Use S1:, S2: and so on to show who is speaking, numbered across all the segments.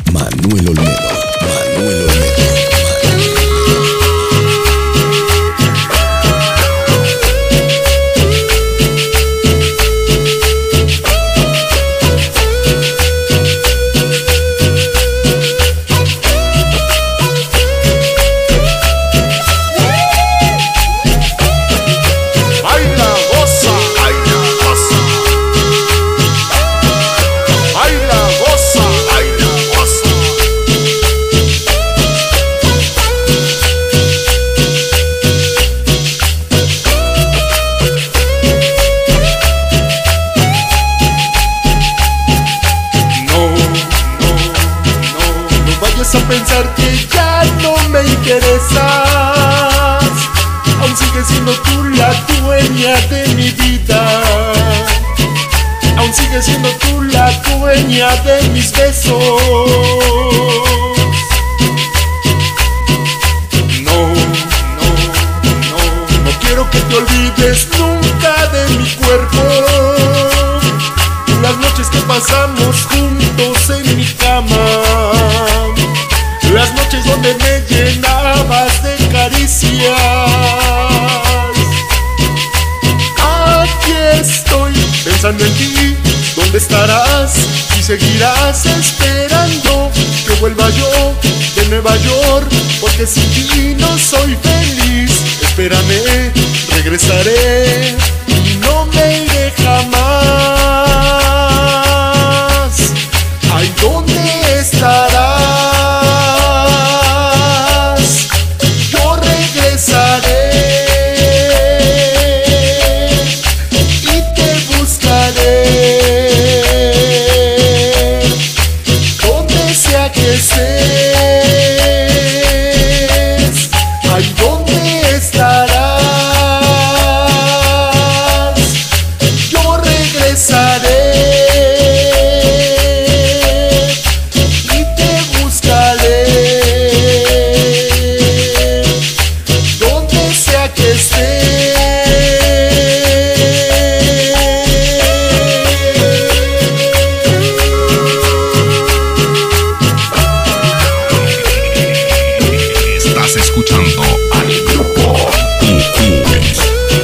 S1: Manuel Olmedo. Manuel Olmedo.
S2: A pensar que ya no me interesas, aún sigues siendo tú la dueña de mi vida, aún sigues siendo tú la dueña de mis besos. No quiero que te olvides nunca de mi cuerpo, las noches que pasamos juntos en mi cama, las noches donde me llenabas de caricias. Aquí estoy pensando en ti, ¿dónde estarás? Y seguirás esperando que vuelva yo de Nueva York, porque sin ti no soy feliz. Espérame, regresaré y no me iré jamás. Ay, ¿dónde estarás?
S1: Escuchando al grupo Tucúes.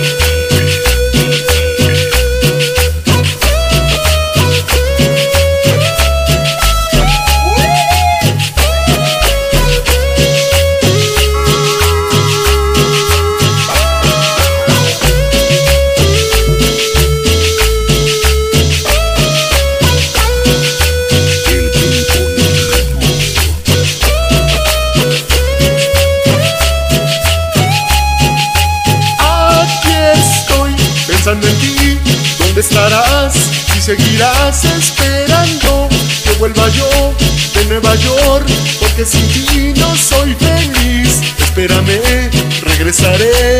S2: Pensando en ti, ¿dónde estarás? Y seguirás esperando que vuelva yo de Nueva York, porque sin ti no soy feliz. Espérame, regresaré